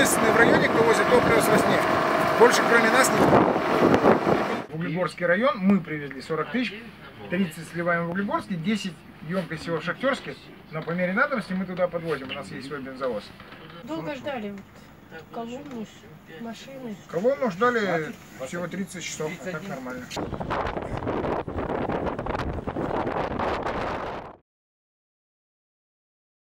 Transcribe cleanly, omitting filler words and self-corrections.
единственные в районе, кто возит топливо с Роснефти. Больше кроме нас никто. В Углегорский район мы привезли 40 тысяч, 30 сливаем в Углегорске, 10 емкость всего в Шахтерске. Но по мере надобности мы туда подвозим, у нас есть свой бензовоз. Долго ждали колонну, машины? Колонну ждали всего 30 часов, а так нормально.